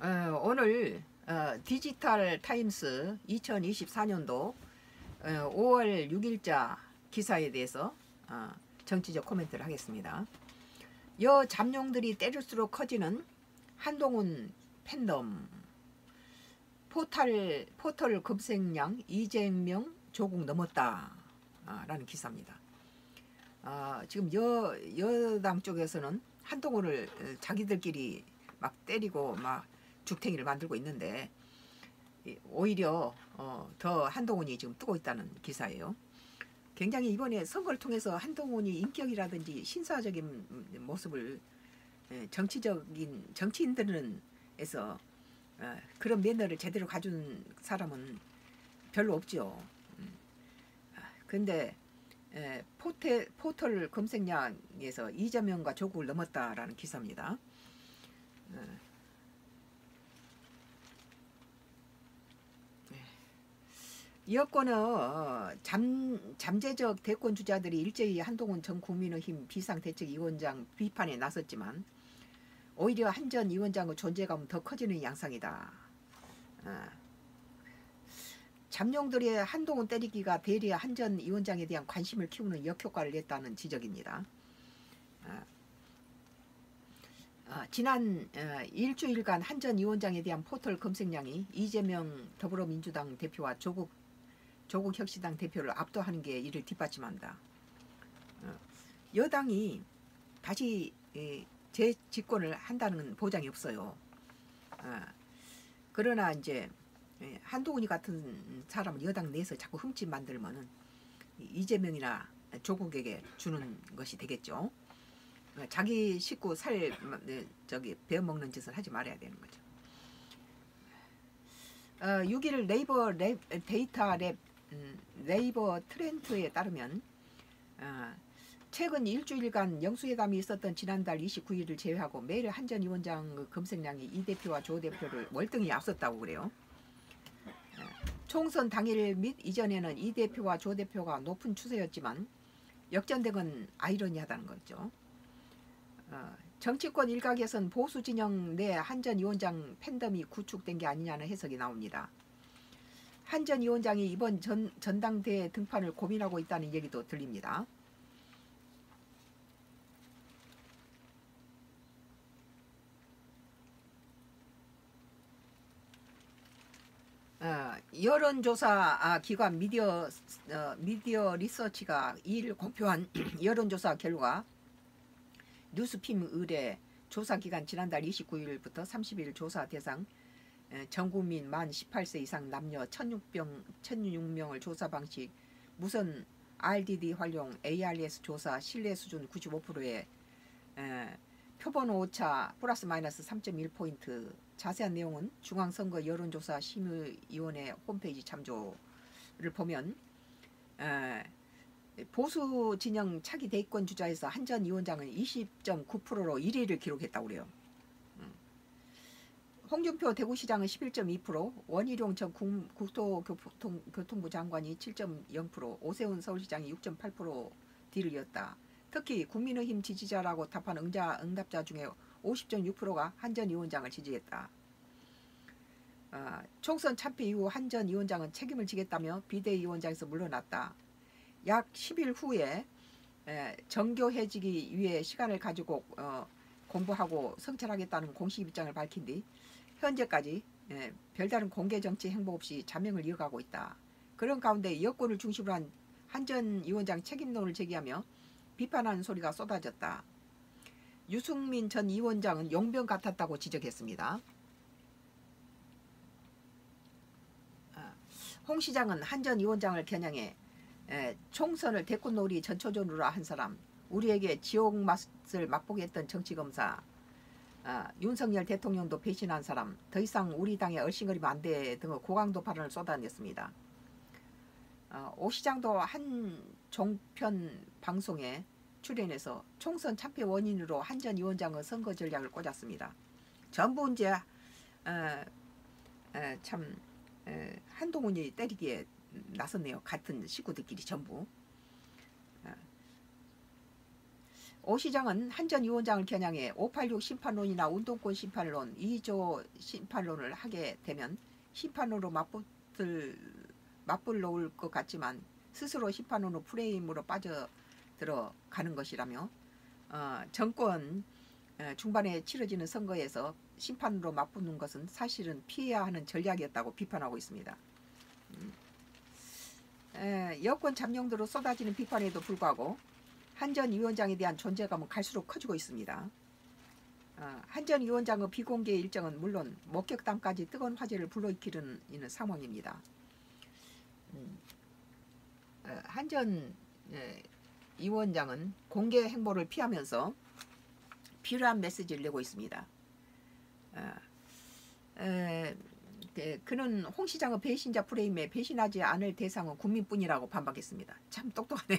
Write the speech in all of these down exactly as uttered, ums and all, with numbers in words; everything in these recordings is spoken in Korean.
어, 오늘 어, 디지털 타임스 이천이십사 년도 어, 오월 육일자 기사에 대해서 어, 정치적 코멘트를 하겠습니다. 여 잠룡들이 때릴수록 커지는 한동훈 팬덤, 포털, 포털 검색량 이재명 조국 넘었다 아, 라는 기사입니다. 어, 지금 여, 여당 쪽에서는 한동훈을 자기들끼리 막 때리고 막 죽탱이를 만들고 있는데 오히려 어, 더 한동훈이 지금 뜨고 있다는 기사예요. 굉장히 이번에 선거를 통해서 한동훈이 인격이라든지 신사적인 모습을 정치적인 정치인들은 에서 어, 그런 매너를 제대로 가진 사람은 별로 없죠. 근데 에, 포테, 포털 검색량에서 이재명과 조국을 넘었다라는 기사입니다. 어, 여권의 잠, 잠재적 대권 주자들이 일제히 한동훈 전 국민의힘 비상대책위원장 비판에 나섰지만 오히려 한 전 위원장의 존재감은 더 커지는 양상이다. 어. 잠룡들의 한동훈 때리기가 대리 한 전 위원장에 대한 관심을 키우는 역효과를 냈다는 지적입니다. 어. 어, 지난 어, 일주일간 한 전 위원장에 대한 포털 검색량이 이재명 더불어민주당 대표와 조국 조국혁신당 대표를 압도하는 게 이를 뒷받침한다. 어, 여당이 다시 에, 재집권을 한다는 보장이 없어요. 어, 그러나 이제 에, 한동훈이 같은 사람을 여당 내에서 자꾸 흠집 만들면은 이재명이나 조국에게 주는 것이 되겠죠. 어, 자기 식구 살 저기 베어먹는 짓을 하지 말아야 되는 거죠. 어, 육 일 네이버 랩, 데이터 랩 음, 네이버 트렌드에 따르면 어, 최근 일주일간 영수회담이 있었던 지난달 이십구일을 제외하고 매일 한 전 위원장 검색량이 이 대표와 조 대표를 월등히 앞섰다고 그래요. 어, 총선 당일 및 이전에는 이 대표와 조 대표가 높은 추세였지만 역전된 건 아이러니하다는 거죠. 어, 정치권 일각에선 보수 진영 내 한 전 위원장 팬덤이 구축된 게 아니냐는 해석이 나옵니다. 한 전 위원장이 이번 전, 전당대회 등판을 고민하고 있다는 얘기도 들립니다. 어, 여론조사 기관 미디어, 어, 미디어 리서치가 이 일 공표한 여론조사 결과 뉴스핌 의뢰 조사기간 지난달 이십구일부터 삼십일 조사 대상 전국민 만 십팔 세 이상 남녀 천육 명을 조사 방식 무선 알디디 활용 에이알에스 조사 신뢰 수준 구십오 퍼센트에 표본 오차 플러스 마이너스 삼 점 일 포인트. 자세한 내용은 중앙선거 여론조사 심의위원회 홈페이지 참조를 보면 에, 보수 진영 차기 대권 주자에서 한 전 위원장은 이십 점 구 퍼센트로 일 위를 기록했다고 그래요. 홍준표 대구시장은 십일 점 이 퍼센트, 원희룡 전 국토교통부 장관이 칠 점 영 퍼센트, 오세훈 서울시장이 육 점 팔 퍼센트 뒤를 이었다. 특히 국민의힘 지지자라고 답한 응자, 응답자 중에 오십 점 육 퍼센트가 한 전 위원장을 지지했다. 어, 총선 참패 이후 한 전 위원장은 책임을 지겠다며 비대위원장에서 물러났다. 약 십 일 후에 에, 정교해지기 위해 시간을 가지고 어, 공부하고 성찰하겠다는 공식 입장을 밝힌 뒤 현재까지 에, 별다른 공개 정치 행보 없이 자명을 이어가고 있다. 그런 가운데 여권을 중심으로 한 한 전 위원장 책임론을 제기하며 비판하는 소리가 쏟아졌다. 유승민 전 위원장은 용병 같았다고 지적했습니다. 홍 시장은 한 전 위원장을 겨냥해 에, 총선을 대권놀이 전초전으로 한 사람, 우리에게 지옥 맛을 맛보게 했던 정치검사, 어, 윤석열 대통령도 배신한 사람, 더 이상 우리 당에 얼씬거리면 안 돼 등의 고강도 발언을 쏟아냈습니다. 어, 오 시장도 한 종편 방송에 출연해서 총선 참패 원인으로 한 전 위원장의 선거 전략을 꽂았습니다. 전부 이제 어, 어, 참 어, 한동훈이 때리기에 나섰네요. 같은 식구들끼리 전부. 오 시장은 한 전 위원장을 겨냥해 오팔육 심판론이나 운동권 심판론, 이조 심판론을 하게 되면 심판으로 맞붙을, 맞불러올 것 같지만 스스로 심판으로 프레임으로 빠져들어가는 것이라며 어, 정권 중반에 치러지는 선거에서 심판으로 맞붙는 것은 사실은 피해야 하는 전략이었다고 비판하고 있습니다. 음. 에, 여권 잠룡도로 쏟아지는 비판에도 불구하고 한 전 위원장에 대한 존재감은 갈수록 커지고 있습니다. 어, 한 전 위원장의 비공개 일정은 물론 목격담까지 뜨거운 화제를 불러일으키는 상황입니다. 음, 어, 한 전 위원장은 공개 행보를 피하면서 필요한 메시지를 내고 있습니다. 어, 에, 에, 그는 홍 시장의 배신자 프레임에 배신하지 않을 대상은 국민뿐이라고 반박했습니다. 참 똑똑하네요.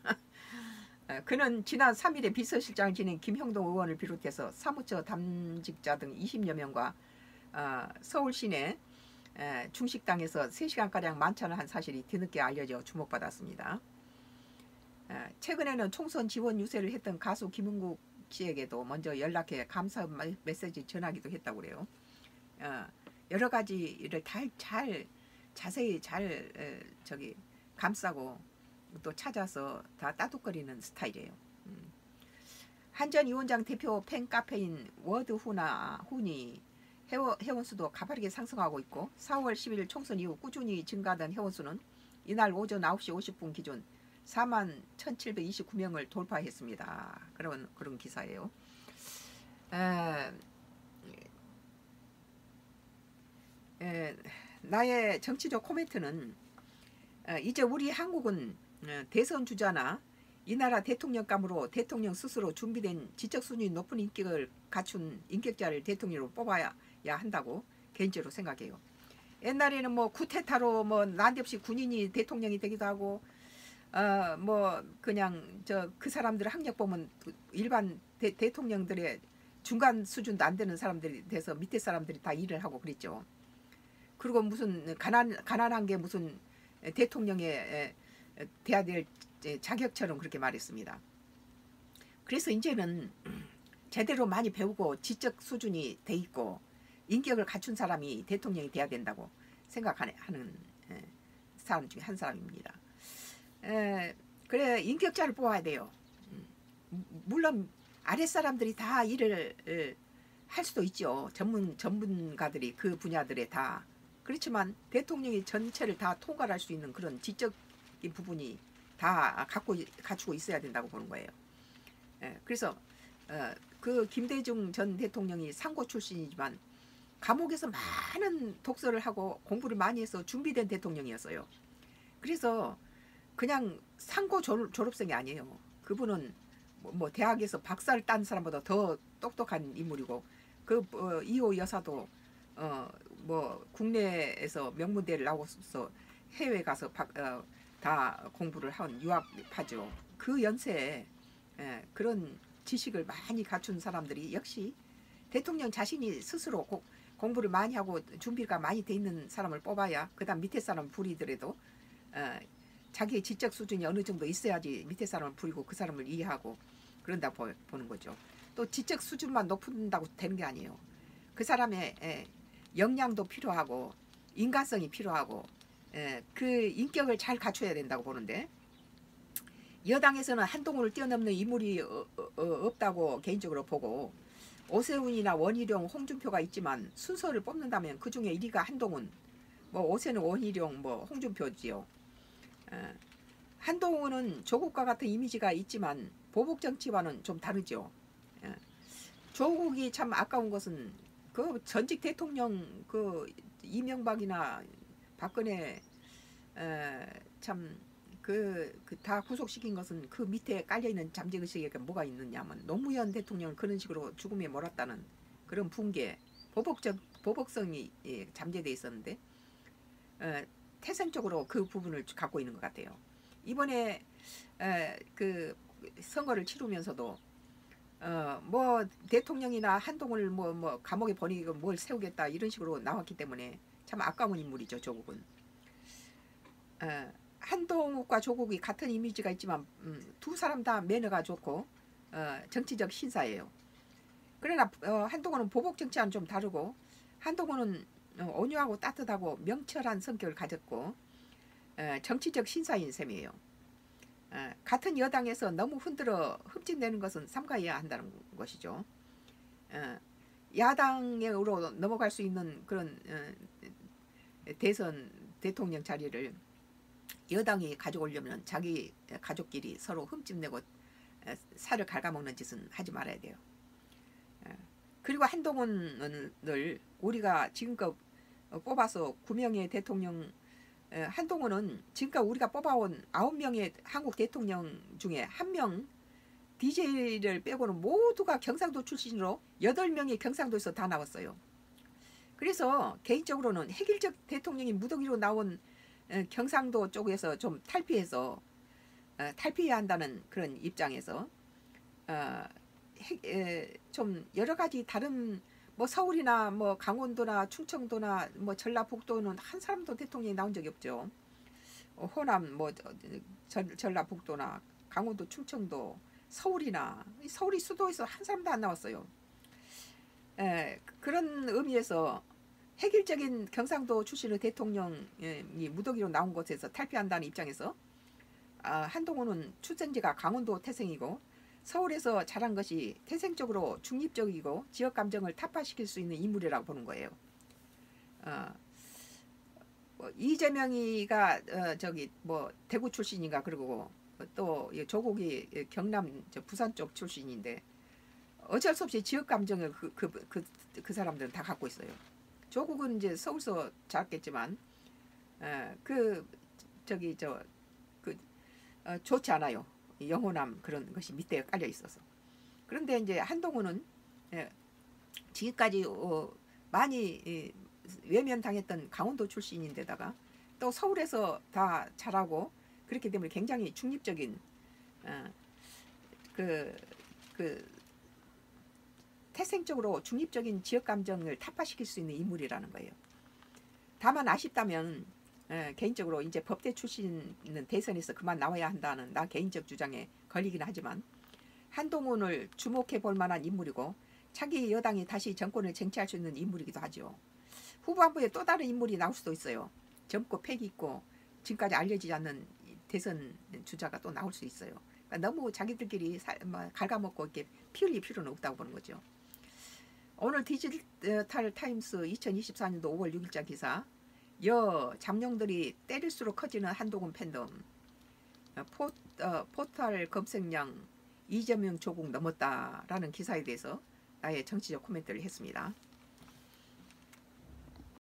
그는 지난 삼 일에 비서실장을 지낸 김형동 의원을 비롯해서 사무처 담직자 등 이십여 명과 어, 서울 시내 에, 중식당에서 세 시간가량 만찬을 한 사실이 뒤늦게 알려져 주목받았습니다. 에, 최근에는 총선 지원 유세를 했던 가수 김은국 씨에게도 먼저 연락해 감사 메시지 전하기도 했다고 그래요. 어, 여러 가지를 잘, 잘 자세히 잘 에, 저기 감싸고 또 찾아서 다 따뜻거리는 스타일이에요. 음. 한 전 위원장 대표 팬카페인 워드후나 훈이 회원, 회원수도 가파르게 상승하고 있고 사월 십일 총선 이후 꾸준히 증가하던 회원수는 이날 오전 아홉 시 오십 분 기준 사만 천칠백이십구 명을 돌파했습니다. 그런 그런 기사예요. 에, 에, 나의 정치적 코멘트는 에, 이제 우리 한국은 대선 주자나 이 나라 대통령감으로 대통령 스스로 준비된 지적 수준이 높은 인격을 갖춘 인격자를 대통령으로 뽑아야 한다고 개인적으로 생각해요. 옛날에는 뭐 쿠데타로 뭐 난데없이 군인이 대통령이 되기도 하고 어 뭐 그냥 저 그 사람들 학력 보면 일반 대, 대통령들의 중간 수준도 안 되는 사람들이 돼서 밑에 사람들이 다 일을 하고 그랬죠. 그리고 무슨 가난 가난한 게 무슨 대통령의 돼야 될 자격처럼 그렇게 말했습니다. 그래서 이제는 제대로 많이 배우고 지적 수준이 돼 있고 인격을 갖춘 사람이 대통령이 돼야 된다고 생각하는 사람 중에 한 사람입니다. 에, 그래 인격자를 뽑아야 돼요. 물론 아랫사람들이 다 일을 할 수도 있죠. 전문, 전문가들이 그 분야들에 다. 그렇지만 대통령이 전체를 다 통괄할 수 있는 그런 지적인 부분이 다 갖고, 갖추고 있어야 된다고 보는 거예요. 에, 그래서 어, 그 김대중 전 대통령이 상고 출신이지만 감옥에서 많은 독서를 하고 공부를 많이 해서 준비된 대통령이었어요. 그래서 그냥 상고 졸, 졸업생이 아니에요. 그분은 뭐, 뭐 대학에서 박사를 딴 사람보다 더 똑똑한 인물이고 그 어, 이호 여사도 어, 뭐 국내에서 명문대를 나와서 해외 가서 박, 어, 다 공부를 한 유학파죠. 그 연세에 에, 그런 지식을 많이 갖춘 사람들이 역시 대통령 자신이 스스로 고, 공부를 많이 하고 준비가 많이 돼 있는 사람을 뽑아야 그 다음 밑에 사람 부리더라도 어, 자기의 지적 수준이 어느 정도 있어야지 밑에 사람을 부리고 그 사람을 이해하고 그런다 보, 보는 거죠. 또 지적 수준만 높은다고 되는 게 아니에요. 그 사람의 에, 역량도 필요하고 인간성이 필요하고 에, 그 인격을 잘 갖춰야 된다고 보는데 여당에서는 한동훈을 뛰어넘는 인물이 어, 어, 없다고 개인적으로 보고 오세훈이나 원희룡, 홍준표가 있지만 순서를 뽑는다면 그 중에 일 위가 한동훈, 뭐 오세는 원희룡, 뭐 홍준표지요. 어, 한동훈은 조국과 같은 이미지가 있지만 보복 정치와는 좀 다르죠. 어, 조국이 참 아까운 것은 그 전직 대통령 그 이명박이나 박근혜 참 그 그 다 구속시킨 것은 그 밑에 깔려있는 잠재의식에 뭐가 있느냐면 노무현 대통령을 그런 식으로 죽음에 몰았다는 그런 붕괴 보복적 보복성이 예, 잠재되어 있었는데 어, 태생적으로 그 부분을 갖고 있는 것 같아요. 이번에 에, 그 선거를 치르면서도 어, 뭐 대통령이나 한동훈을 뭐, 뭐 감옥에 보내고 뭘 세우겠다 이런 식으로 나왔기 때문에 참 아까운 인물이죠. 조국은. 어, 한동욱과 조국이 같은 이미지가 있지만 음, 두 사람 다 매너가 좋고 어, 정치적 신사예요. 그러나 어, 한동훈은 보복 정치와는 좀 다르고 한동훈은 어, 온유하고 따뜻하고 명철한 성격을 가졌고 어, 정치적 신사인 셈이에요. 어, 같은 여당에서 너무 흔들어 흠집내는 것은 삼가해야 한다는 것이죠. 어, 야당으로 넘어갈 수 있는 그런 어, 대선 대통령 자리를 여당이 가져오려면 자기 가족끼리 서로 흠집내고 어, 살을 갉아먹는 짓은 하지 말아야 돼요. 어, 그리고 한동훈을 우리가 지금껏 뽑아서 구 명의 대통령, 한동훈은 지금까지 우리가 뽑아온 아홉 명의 한국 대통령 중에 한 명 디제이를 빼고는 모두가 경상도 출신으로 여덟 명이 경상도에서 다 나왔어요. 그래서 개인적으로는 획일적 대통령이 무더기로 나온 경상도 쪽에서 좀 탈피해서 탈피해야 한다는 그런 입장에서 좀 여러 가지 다른 뭐 서울이나 뭐 강원도나 충청도나 뭐 전라북도는 한 사람도 대통령이 나온 적이 없죠. 호남 뭐 전라북도나 강원도 충청도 서울이나 서울이 수도에서 한 사람도 안 나왔어요. 에, 그런 의미에서 획일적인 경상도 출신의 대통령이 무더기로 나온 곳에서 탈피한다는 입장에서 아, 한동훈은 출생지가 강원도 태생이고 서울에서 자란 것이 태생적으로 중립적이고 지역 감정을 타파시킬 수 있는 인물이라고 보는 거예요. 어, 뭐 이재명이가 어, 저기 뭐 대구 출신인가 그러고 또 조국이 경남 부산 쪽 출신인데 어쩔 수 없이 지역 감정을 그, 그, 그, 그 사람들은 다 갖고 있어요. 조국은 이제 서울서 자랐겠지만 어, 그 저기 저 그 어, 좋지 않아요. 영호남 그런 것이 밑에 깔려 있어서. 그런데 이제 한동훈은 예, 지금까지 어, 많이 예, 외면당했던 강원도 출신인데다가 또 서울에서 다 자라고 그렇기 때문에 굉장히 중립적인 어, 그, 그 태생적으로 중립적인 지역 감정을 타파시킬 수 있는 인물이라는 거예요. 다만 아쉽다면 에, 개인적으로 이제 법대 출신은 대선에서 그만 나와야 한다는 나 개인적 주장에 걸리긴 하지만 한동훈을 주목해 볼 만한 인물이고 차기 여당이 다시 정권을 쟁취할 수 있는 인물이기도 하죠. 후반부에 또 다른 인물이 나올 수도 있어요. 젊고 패기 있고 지금까지 알려지지 않는 대선 주자가 또 나올 수 있어요. 그러니까 너무 자기들끼리 사, 뭐, 갉아먹고 이렇게 피 흘릴 필요는 없다고 보는 거죠. 오늘 디지털 타임스 이천이십사 년도 오월 육일자 기사 여 잠룡들이 때릴수록 커지는 한동훈 팬덤 포, 어, 포털 검색량 이재명 조국 넘었다라는 기사에 대해서 나의 정치적 코멘트를 했습니다.